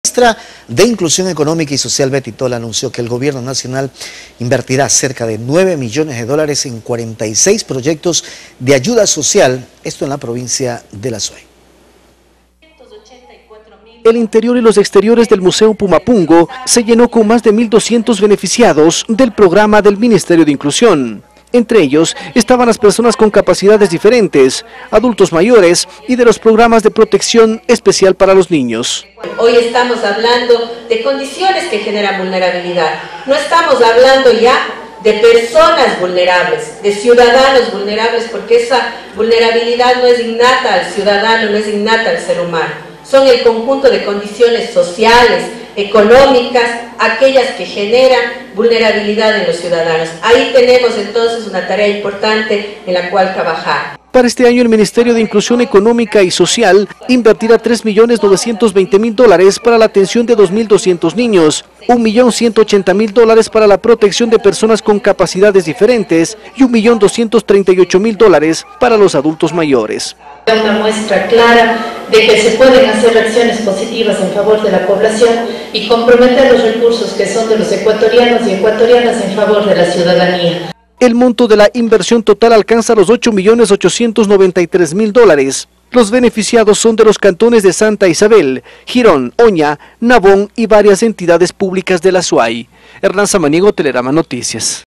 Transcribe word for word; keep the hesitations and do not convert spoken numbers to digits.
La ministra de Inclusión Económica y Social, Betty Tola, anunció que el gobierno nacional invertirá cerca de nueve millones de dólares en cuarenta y seis proyectos de ayuda social, esto en la provincia de La Suay. El interior y los exteriores del Museo Pumapungo se llenó con más de mil doscientos beneficiados del programa del Ministerio de Inclusión. Entre ellos estaban las personas con capacidades diferentes, adultos mayores y de los programas de protección especial para los niños. Hoy estamos hablando de condiciones que generan vulnerabilidad. No estamos hablando ya de personas vulnerables, de ciudadanos vulnerables, porque esa vulnerabilidad no es innata al ciudadano, no es innata al ser humano. Son el conjunto de condiciones sociales, económicas, aquellas que generan vulnerabilidad en los ciudadanos. Ahí tenemos entonces una tarea importante en la cual trabajar. Para este año el Ministerio de Inclusión Económica y Social invertirá tres millones novecientos veinte mil dólares para la atención de dos mil doscientos niños, un millón ciento ochenta mil dólares para la protección de personas con capacidades diferentes y un millón doscientos treinta y ocho mil dólares para los adultos mayores. Una muestra clara de que se pueden hacer acciones positivas en favor de la población y comprometer los recursos que son de los ecuatorianos y ecuatorianas en favor de la ciudadanía. El monto de la inversión total alcanza los ocho millones ochocientos noventa y tres mil dólares. Los beneficiados son de los cantones de Santa Isabel, Girón, Oña, Nabón y varias entidades públicas de La Suay. Hernán Samaniego, Telerama Noticias.